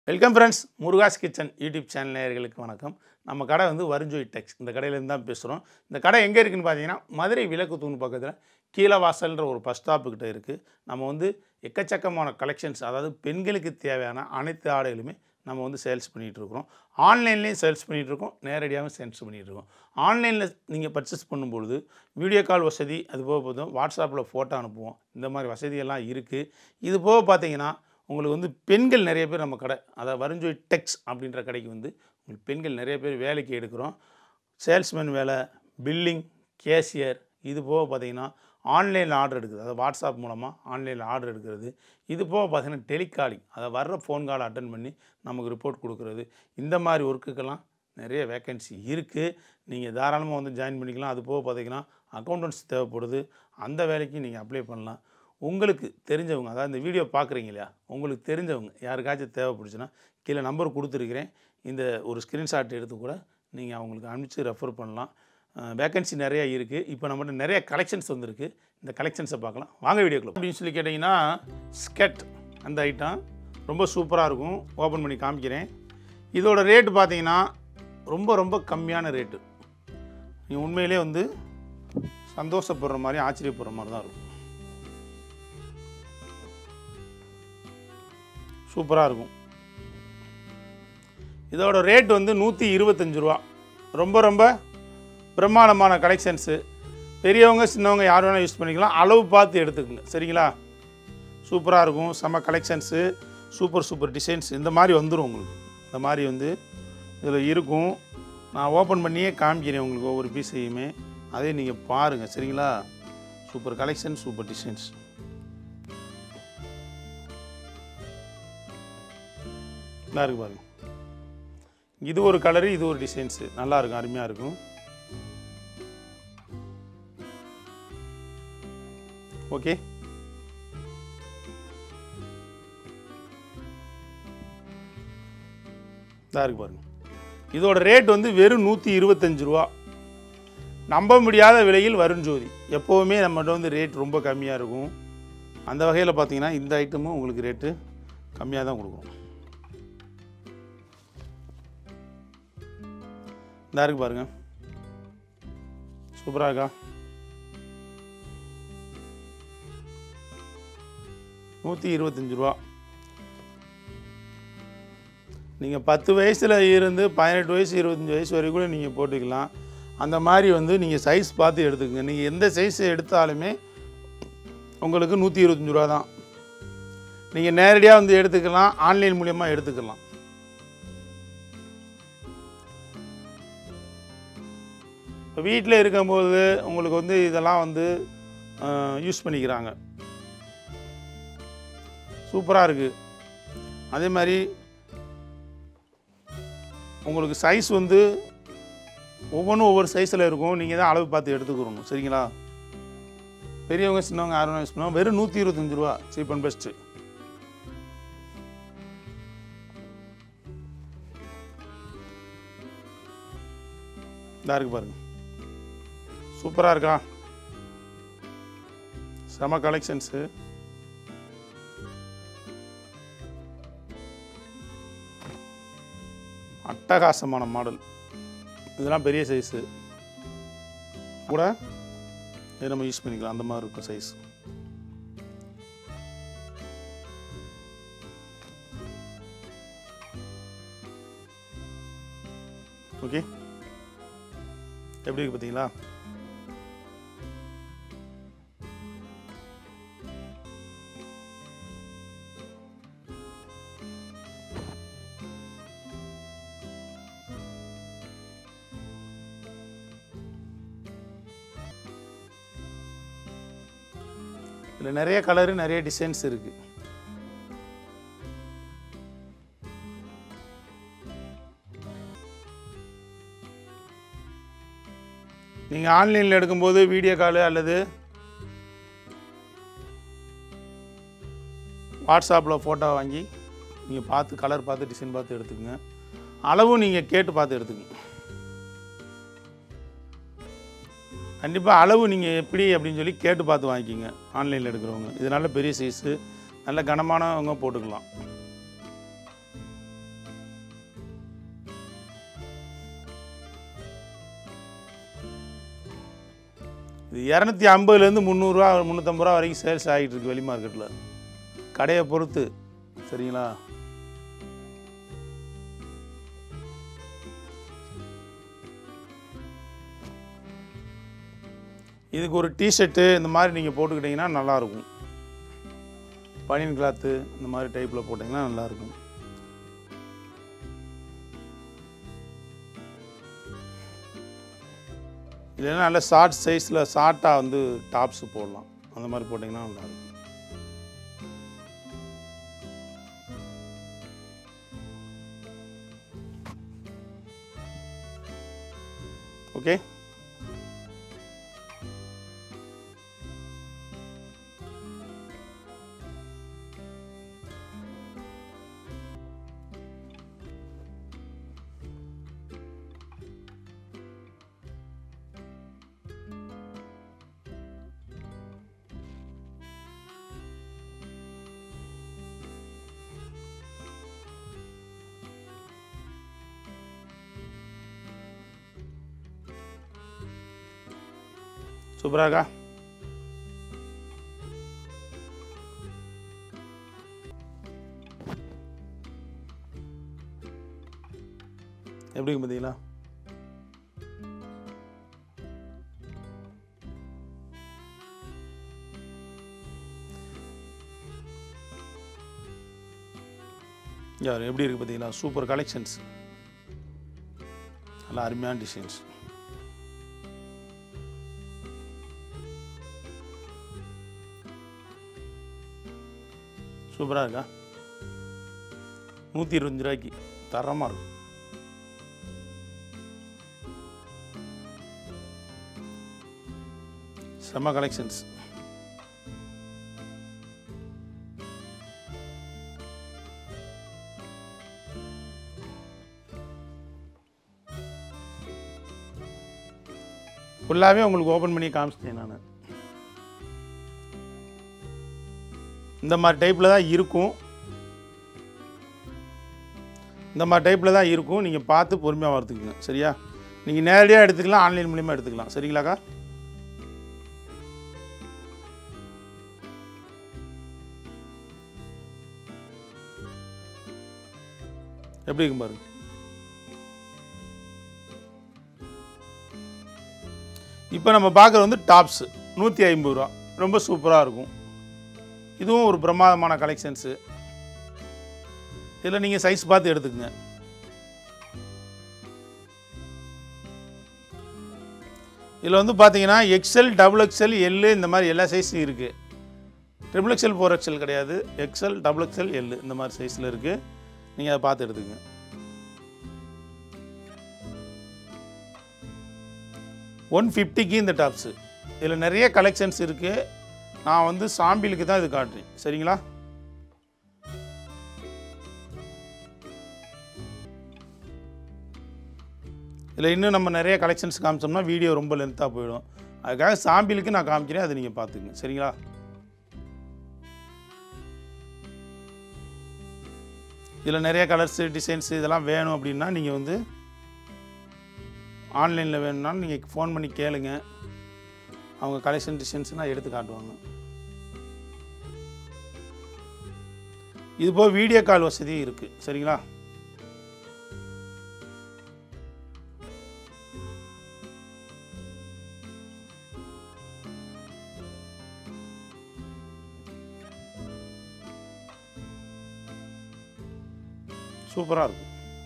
Welcome friends, Murugas kitchen YouTube channel நேயர்களுக்கு வணக்கம். நம்ம கடை வந்து வருஞ்சோய் டெக்ஸ். இந்த கடையிலேருந்து தான் பேசுகிறோம். இந்த கடை எங்கே இருக்குதுன்னு பார்த்தீங்கன்னா, மதுரை விளக்கு தூண் பக்கத்தில் கீழவாசல்ன்ற ஒரு பஸ் ஸ்டாப்புக்கிட்ட இருக்குது. நம்ம வந்து எக்கச்சக்கமான கலெக்ஷன்ஸ், அதாவது பெண்களுக்கு தேவையான அனைத்து ஆடைகளுமே நம்ம வந்து சேல்ஸ் பண்ணிகிட்ருக்குறோம். ஆன்லைன்லேயும் சேல்ஸ் பண்ணிகிட்ருக்கோம், நேரடியாகவும் சேல்ஸ் பண்ணிகிட்ருக்கோம். ஆன்லைனில் நீங்கள் பர்ச்சேஸ் பண்ணும்பொழுது வீடியோ கால் வசதி, அது போக பார்த்தோம் வாட்ஸ்அப்பில் ஃபோட்டோ அனுப்புவோம். இந்த மாதிரி வசதியெல்லாம் இருக்குது. இது போக பார்த்தீங்கன்னா உங்களுக்கு வந்து பெண்கள் நிறைய பேர் நம்ம கடை, அதாவது வருஞ்சோய் டெக்ஸ் அப்படின்ற கடைக்கு வந்து உங்களுக்கு பெண்கள் நிறைய பேர் வேலைக்கு எடுக்கிறோம். சேல்ஸ்மேன் வேலை, பில்லிங், கேஷியர், இது போக பார்த்திங்கன்னா ஆன்லைனில் ஆர்டர் எடுக்குது, அதாவது வாட்ஸ்அப் மூலமாக ஆன்லைனில் ஆர்டர் எடுக்கிறது. இது போக பார்த்திங்கன்னா டெலிகாலிங், அதை வர்ற ஃபோன் கால் அட்டன் பண்ணி நமக்கு ரிப்போர்ட் கொடுக்குறது. இந்த மாதிரி ஒர்க்குக்கெல்லாம் நிறைய வேக்கன்சி இருக்குது. நீங்கள் தாராளமாக வந்து ஜாயின் பண்ணிக்கலாம். அது போக பார்த்திங்கன்னா அக்கௌண்டன்ஸ் தேவைப்படுது, அந்த வேலைக்கு நீங்கள் அப்ளை பண்ணலாம். உங்களுக்கு தெரிஞ்சவங்க, அதாவது இந்த வீடியோ பார்க்குறீங்க இல்லையா, உங்களுக்கு தெரிஞ்சவங்க யாருக்காச்சும் தேவைப்படுச்சுன்னா கீழே நம்பர் கொடுத்துருக்கிறேன். இந்த ஒரு ஸ்க்ரீன்ஷாட் எடுத்து கூட நீங்கள் அவங்களுக்கு அனுப்பிச்சு ரெஃபர் பண்ணலாம். வேக்கன்சி நிறையா இருக்குது. இப்போ நம்மகிட்ட நிறைய கலெக்ஷன்ஸ் வந்திருக்கு. இந்த கலெக்ஷன்ஸை பார்க்கலாம், வாங்க வீடியோக்குள்ள. அப்படின்னு சொல்லி கேட்டிங்கன்னா ஸ்கெட், அந்த ஐட்டம் ரொம்ப சூப்பராக இருக்கும். ஓப்பன் பண்ணி காமிக்கிறேன். இதோட ரேட்டு பார்த்தீங்கன்னா ரொம்ப ரொம்ப கம்மியான ரேட்டு. நீங்கள் உண்மையிலே வந்து சந்தோஷப்படுற மாதிரி, ஆச்சரியப்படுற மாதிரி தான் இருக்கும். சூப்பராக இருக்கும். இதோட ரேட் வந்து 125 ரூபா. ரொம்ப ரொம்ப பிரம்மாண்டமான கலெக்ஷன்ஸு. பெரியவங்க சின்னவங்க யார் வேணால் யூஸ் பண்ணிக்கலாம். அளவு பார்த்து எடுத்துக்கோங்க, சரிங்களா? சூப்பராக இருக்கும். செம்ம கலெக்ஷன்ஸு, சூப்பர் டிசைன்ஸ் இந்த மாதிரி வந்துடும் உங்களுக்கு. இந்த மாதிரி வந்து இதில் இருக்கும். நான் ஓப்பன் பண்ணியே காமிக்கிறேன் உங்களுக்கு ஒவ்வொரு பீஸையுமே. அதே நீங்கள் பாருங்கள், சரிங்களா? Super collection, super designs. நல்லா இருக்குது பாருங்கள். இது ஒரு கலரு, இது ஒரு டிசைன்ஸு. நல்லாயிருக்கும், அருமையாக இருக்கும். ஓகே, நல்லா இருக்குது பாருங்கள். இதோட ரேட் வந்து வெறும் 125 ரூபா. நம்ப முடியாத விலையில் வருஞ்சோதி. எப்போவுமே நம்மகிட்ட வந்து ரேட் ரொம்ப கம்மியாக இருக்கும். அந்த வகையில் பார்த்தீங்கன்னா இந்த ஐட்டமும் உங்களுக்கு ரேட்டு கம்மியாக தான் கொடுக்கும். இந்த இருக்குது பாருங்கள், சூப்பராக இருக்கா? 125 ரூபா. நீங்கள் 10 வயசில் இருந்து 18 வயசு 25 வயசு வரைக்கும் கூட நீங்கள் போட்டுக்கலாம். அந்த மாதிரி வந்து நீங்கள் சைஸ் பார்த்து எடுத்துக்கங்க. நீங்கள் எந்த சைஸ் எடுத்தாலுமே உங்களுக்கு 125 ரூபா தான். நீங்கள் நேரடியாக வந்து எடுத்துக்கலாம், ஆன்லைன் மூலியமாக எடுத்துக்கலாம். இப்போ வீட்டில் இருக்கும்போது உங்களுக்கு வந்து இதெல்லாம் வந்து யூஸ் பண்ணிக்கிறாங்க. சூப்பராக இருக்குது. அதே மாதிரி உங்களுக்கு சைஸ் வந்து ஒவ்வொன்றும் ஒவ்வொரு சைஸில் இருக்கும். நீங்கள் தான் அளவு பார்த்து எடுத்துக்கிறணும், சரிங்களா? பெரியவங்க சின்னவங்க யாரும் யூஸ் பண்ணுவாங்க. வெறும் 125 ரூபா, சீப் அண்ட் பெஸ்ட்டு. இதாக இருக்குது பாருங்கள், சூப்பராக இருக்கா? செம கலெக்ஷன்ஸு. அட்டகாசமான மாடல். இதெல்லாம் பெரிய சைஸு கூட இதை நம்ம யூஸ் பண்ணிக்கலாம். அந்த மாதிரி இருக்கும் சைஸ். ஓகே, எப்படி இருக்கு பார்த்தீங்களா? இதில் நிறைய கலரு, நிறைய டிசைன்ஸ் இருக்குது. நீங்கள் ஆன்லைனில் எடுக்கும்போது வீடியோ காலு அல்லது வாட்ஸ்அப்பில் ஃபோட்டோ வாங்கி நீங்கள் பார்த்து கலர் பார்த்து டிசைன் பார்த்து எடுத்துக்கங்க. அளவும் நீங்கள் கேட்டு பார்த்து எடுத்துக்கங்க. கண்டிப்பாக அளவு நீங்கள் எப்படி அப்படின்னு சொல்லி கேட்டு பார்த்து வாங்கிக்கிங்க ஆன்லைனில் எடுக்கிறவங்க. இது நல்ல பெரிய சைஸு, நல்ல கனமானவங்க போட்டுக்கலாம். இது 250லேருந்து 300 ரூபா 350 ரூபா வரைக்கும் சேல்ஸ் ஆகிட்டு இருக்கு வெளி மார்க்கெட்டில், கடையை பொறுத்து. சரிங்களா? இதுக்கு ஒரு டிஷர்ட்டு இந்த மாதிரி நீங்கள் போட்டுக்கிட்டிங்கன்னா நல்லாயிருக்கும். பனியன் கிளாத்து இந்த மாதிரி டைப்பில் போட்டிங்கன்னா நல்லாயிருக்கும். இல்லைன்னா நல்ல ஷார்ட் சைஸில் ஷார்ட்டாக வந்து டாப்ஸு போடலாம். அந்த மாதிரி போட்டிங்கன்னா நல்லாயிருக்கும். ஓகே. சூப்பராக இருக்கா? எப்படி பார்த்தீங்களா? யார் எப்படி இருக்குது பார்த்தீங்களா? சூப்பர் கலெக்ஷன்ஸ், நல்லா அருமையான டிசைன்ஸ். சூப்பராக இருக்கா? 125 ரூபாய்க்கு தரமாக இருக்கும். செம்ம கலெக்ஷன்ஸ். ஃபுல்லாகவே உங்களுக்கு ஓப்பன் பண்ணி காமிச்சிட்டேன் நான். இந்த மாதிரி டைப்பில் தான் இருக்கும். இந்த மாதிரி டைப்பில் தான் இருக்கும். நீங்கள் பார்த்து பொறுமையாக வறுத்துக்குங்க. சரியா? நீங்கள் நேரடியாக எடுத்துக்கலாம், ஆன்லைன் மூலியமாக எடுத்துக்கலாம். சரிங்களாக்கா? எப்படி இருக்கும் பாருங்க. இப்போ நம்ம பார்க்குறது வந்து டாப்ஸு 150 ரூபா. ரொம்ப சூப்பராக இருக்கும். இதுவும் ஒரு பிரமாதமான கலெக்ஷன்ஸு. இதில் நீங்கள் சைஸ் பார்த்து எடுத்துக்கங்க. இதில் வந்து பார்த்தீங்கன்னா XL, XXL, L இந்த மாதிரி எல்லா சைஸும் இருக்குது. XXL 4XL கிடையாது. XL, XXL, L இந்த மாதிரி சைஸில் இருக்குது. நீங்கள் அதை பார்த்து எடுத்துக்கங்க. $150க்கு இந்த டாப்ஸு. இதில் நிறைய கலெக்ஷன்ஸ் இருக்குது. நான் வந்து சாம்பிளுக்கு தான் இது காட்டுறேன். சரிங்களா? இதில் இன்னும் நம்ம நிறைய கலெக்ஷன்ஸ் காமிச்சோம்னா வீடியோ ரொம்ப லென்த்தாக போயிடும். அதுக்காக சாம்பிளுக்கு நான் காமிக்கிறேன், அதை நீங்கள் பார்த்துக்குங்க. சரிங்களா? இதில் நிறைய கலர்ஸு டிசைன்ஸு இதெல்லாம் வேணும் அப்படின்னா நீங்கள் வந்து ஆன்லைனில் வேணும்னாலும் நீங்கள் ஃபோன் பண்ணி கேளுங்க. அவங்க கலெக்ஷன் டிசைன்ஸ்னால் எடுத்து காட்டுவாங்க. இது போக வீடியோ கால் வசதியும் இருக்குது. சரிங்களா? சூப்பராக இருக்கும்.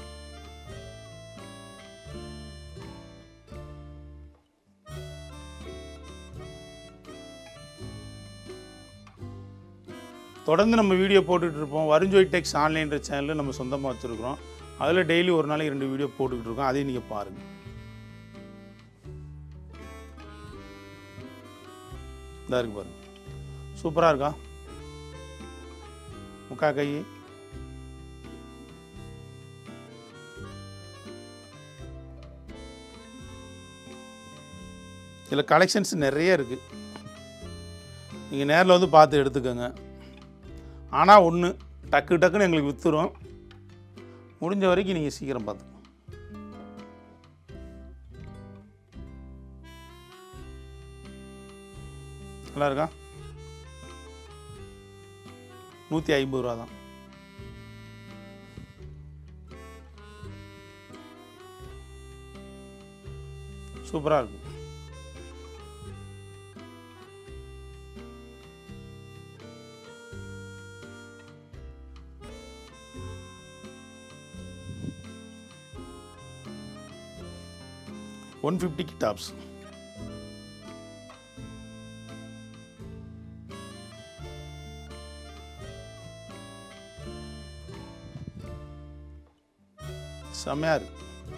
தொடர்ந்து நம்ம வீடியோ போட்டுக்கிட்டு இருப்போம். வருஞ்சோய் டெக்ஸ் ஆன்லைன்ற சேனலில் நம்ம சொந்தமாக வச்சுருக்கிறோம். அதில் டெய்லி ஒரு நாளைக்கு 2 வீடியோ போட்டுக்கிட்டு இருக்கோம். அதையும் நீங்கள் பாருங்கள். இதாக இருக்கு பாருங்கள். சூப்பராக இருக்கா? முக்கா கை. இதில் கலெக்ஷன்ஸ் நிறைய இருக்குது. நீங்கள் நேரில் வந்து பார்த்து எடுத்துக்கோங்க. ஆனால் ஒன்று, டக்குன்னு எங்களுக்கு விற்றுரும். முடிஞ்ச வரைக்கும் நீங்கள் சீக்கிரம் பார்த்துக்கோங்க. நல்லா இருக்கா? 150 ரூபா தான். சூப்பராக இருக்கும். $150 டாப்ஸ். செம்மையாக இருக்கு.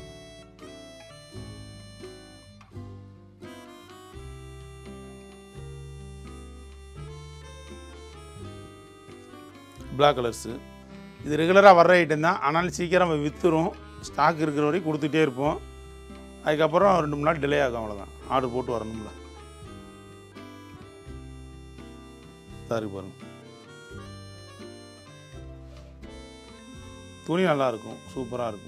Black colours. இது ரெகுலராக வர்ற ஐட்டம் தான். ஆனாலும் சீக்கிரம் விற்றுரும். ஸ்டாக் இருக்கிற வரைக்கும் கொடுத்துட்டே இருப்போம். அதுக்கப்புறம் 2 3 நாள் டிலே ஆகும், அவ்வளோதான். ஆர்டர் போட்டு வரணும்ல. சாரி பாருங்க, துணி நல்லாயிருக்கும், சூப்பராக இருக்கும்.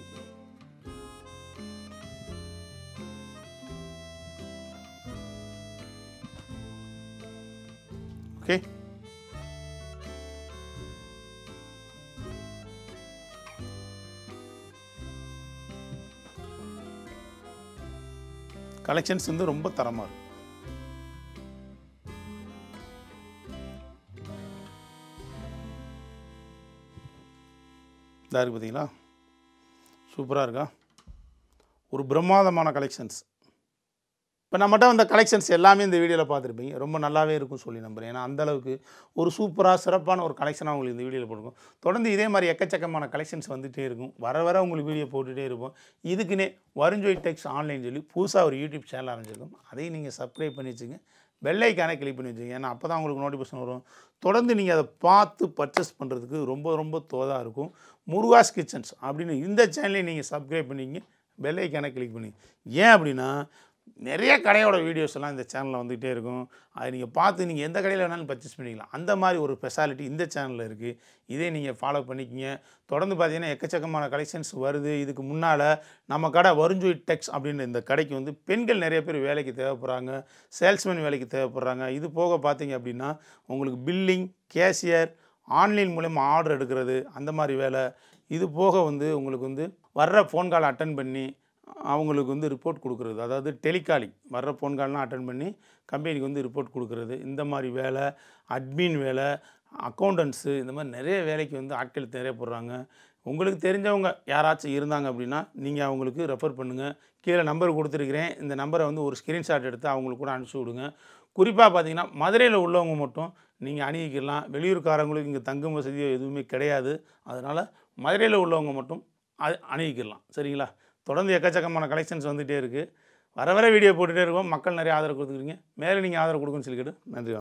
ஓகே, கலெக்ஷன்ஸ் வந்து ரொம்ப தரமாக இருக்கும். இதாக இருக்குது பார்த்தீங்களா, சூப்பராக இருக்கா? ஒரு பிரம்மாதமான கலெக்ஷன்ஸ். இப்போ நம்மகிட்ட வந்த கலெக்ஷன்ஸ் எல்லாமே இந்த வீடியோவில் பார்த்துருப்பீங்க. ரொம்ப நல்லாவே இருக்கும் சொல்லி நம்புகிறேன். ஏன்னா அந்தளவுக்கு ஒரு சூப்பராக சிறப்பான ஒரு கலெக்ஷனாக உங்களுக்கு இந்த வீடியோவில் போட்டுருக்கோம். தொடர்ந்து இதே மாதிரி எக்கச்சக்கமான கலெக்ஷன்ஸ் வந்துகிட்டே இருக்கும். வர உங்களுக்கு வீடியோ போட்டுகிட்டே இருப்போம். இதுக்குன்னே வருஞ்சோய் டெக்ஸ் ஆன்லைன் சொல்லி புதுசாக ஒரு யூடியூப் சேனல் ஆரம்பிச்சிருக்கோம். அதையும் நீங்கள் சப்ஸ்கிரைப் பண்ணி வச்சுங்க. பெல் ஐக்கானை கிளிக் பண்ணி வச்சுங்க. ஏன்னா அப்போ தான் உங்களுக்கு நோட்டிஃபிகேஷன் வரும். தொடர்ந்து நீங்கள் அதை பார்த்து பர்ச்சேஸ் பண்ணுறதுக்கு ரொம்ப தோதாக இருக்கும். முருகாஸ் கிச்சன்ஸ் அப்படின்னு இந்த சேனலையும் நீங்கள் சப்ஸ்கிரைப் பண்ணிங்க. பெல் ஐக்கானை கிளிக் பண்ணி. ஏன் அப்படின்னா நிறைய கடையோட வீடியோஸ் எல்லாம் இந்த சேனலில் வந்துகிட்டே இருக்கும். அதை நீங்கள் பார்த்து நீங்கள் எந்த கடையில் வேணாலும் பர்ச்சேஸ் பண்ணிக்கலாம். அந்த மாதிரி ஒரு ஸ்பெஷாலிட்டி இந்த சேனலில் இருக்குது. இதே நீங்கள் ஃபாலோ பண்ணிக்கிங்க. தொடர்ந்து பார்த்தீங்கன்னா எக்கச்சக்கமான கலெக்ஷன்ஸ் வருது. இதுக்கு முன்னால் நம்ம கடை வருஞ்சோய் டெக்ஸ் அப்படின்னு இந்த கடைக்கு வந்து பெண்கள் நிறைய பேர் வேலைக்கு தேவைப்படுறாங்க, சேல்ஸ்மேன் வேலைக்கு தேவைப்படுறாங்க. இது போக பார்த்தீங்க அப்படின்னா உங்களுக்கு பில்லிங், கேஷியர், ஆன்லைன் மூலமாக ஆர்டர் எடுக்கிறது, அந்த மாதிரி வேலை. இது போக வந்து உங்களுக்கு வந்து வர்ற ஃபோன் கால் அட்டன் பண்ணி அவங்களுக்கு வந்து ரிப்போர்ட் கொடுக்குறது, அதாவது டெலிகாலிங், வர்ற ஃபோன் கால்லாம் அட்டன் பண்ணி கம்பெனிக்கு வந்து ரிப்போர்ட் கொடுக்குறது, இந்த மாதிரி வேலை, அட்மின் வேலை, அக்கௌண்டன்ஸு, இந்த மாதிரி நிறைய வேலைக்கு வந்து ஆட்கள் தேவைப்படுறாங்க. உங்களுக்கு தெரிஞ்சவங்க யாராச்சும் இருந்தாங்க அப்படின்னா நீங்கள் அவங்களுக்கு ரெஃபர் பண்ணுங்கள். கீழே நம்பர் கொடுத்துருக்கிறேன். இந்த நம்பரை வந்து ஒரு ஸ்க்ரீன்ஷாட் எடுத்து அவங்களுக்கு கூட அனுப்பிச்சி விடுங்க. குறிப்பாக பார்த்தீங்கன்னா மதுரையில் உள்ளவங்க மட்டும் நீங்கள் அணுகிக்கலாம். வெளியூர்காரங்களுக்கு இங்கே தங்கும் வசதியோ எதுவுமே கிடையாது. அதனால் மதுரையில் உள்ளவங்க மட்டும் அணுகிக்கலாம். சரிங்களா? தொடர்ந்து எக்கச்சக்கமான கலெக்ஷன்ஸ் வந்துகிட்டே இருக்குது. வர வீடியோ போட்டுகிட்டே இருக்கோம். மக்கள் நிறைய ஆதரவு கொடுத்துக்கிறீங்க. மேலே நீங்கள் ஆதரவு கொடுக்குன்னு சொல்லி கேட்டு நன்றி.